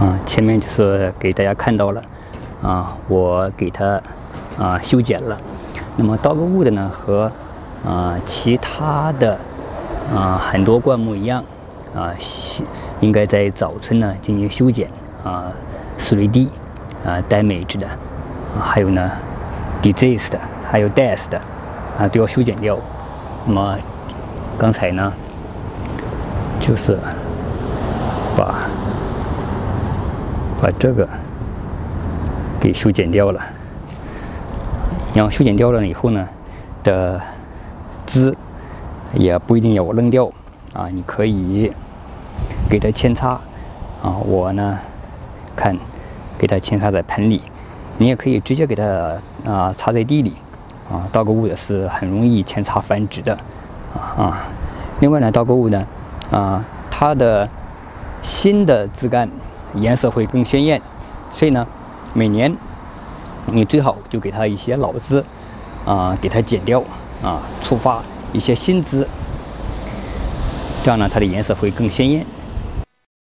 前面就是给大家看到了，我给它修剪了。那么Dogwood呢和其他的很多灌木一样，应该在早春呢进行修剪，3D damage 的，还有呢 disease 的，还有 death 的都要修剪掉。那么刚才呢就是把这个给修剪掉了，然后修剪掉了以后呢的枝也不一定要扔掉你可以给它扦插我呢看给它扦插在盆里，你也可以直接给它插在地里Dogwood是很容易扦插繁殖的另外呢Dogwood呢它的新的枝干颜色会更鲜艳，所以呢每年你最好就给它一些老枝给它剪掉触发一些新枝，这样呢它的颜色会更鲜艳。